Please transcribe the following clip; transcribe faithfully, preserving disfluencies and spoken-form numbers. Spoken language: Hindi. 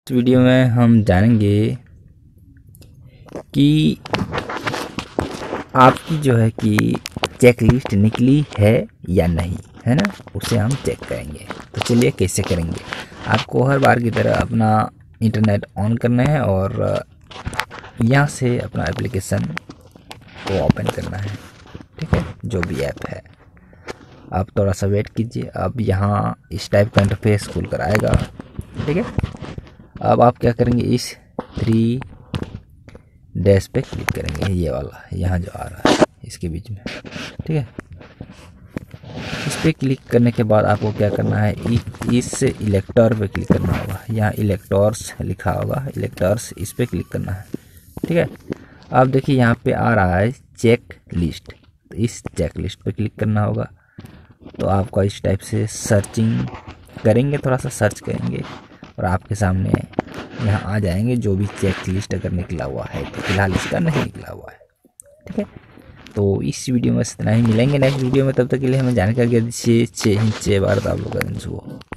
इस वीडियो में हम जानेंगे कि आपकी जो है कि चेक लिस्ट निकली है या नहीं, है ना, उसे हम चेक करेंगे। तो चलिए कैसे करेंगे। आपको हर बार की तरह अपना इंटरनेट ऑन करना है और यहाँ से अपना एप्लीकेशन को ओपन करना है, ठीक है, जो भी ऐप है। आप थोड़ा सा वेट कीजिए, अब यहाँ इस टाइप का इंटरफेस खुल कर आएगा, ठीक है। अब आप क्या करेंगे, इस थ्री डैश पे क्लिक करेंगे, ये वाला यहाँ जो आ रहा है इसके बीच में, ठीक है। इस पे क्लिक करने के बाद आपको क्या करना है, इस इलेक्टर पे क्लिक करना होगा। यहाँ इलेक्टर्स लिखा होगा, इलेक्टर्स, इस पे क्लिक करना है, ठीक है। अब देखिए यहाँ पे आ रहा है चेक लिस्ट, तो इस चेक लिस्ट पे क्लिक करना होगा। तो आपका इस टाइप से सर्चिंग करेंगे, थोड़ा सा सर्च करेंगे और आपके सामने यहाँ आ जाएंगे जो भी चेक लिस्ट अगर निकला हुआ है। तो फिलहाल इसका नहीं निकला हुआ है, ठीक है। तो इस वीडियो में इतना ही, मिलेंगे नेक्स्ट वीडियो में। तब तक के लिए हमें जानकारी दीजिए। छः बार आप लोग का दिन शुभ हो।